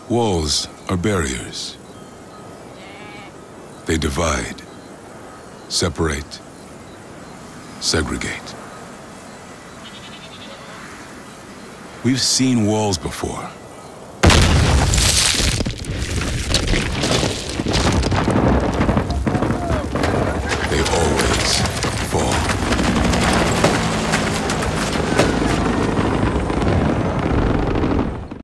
Walls are barriers. They divide, separate, segregate. We've seen walls before.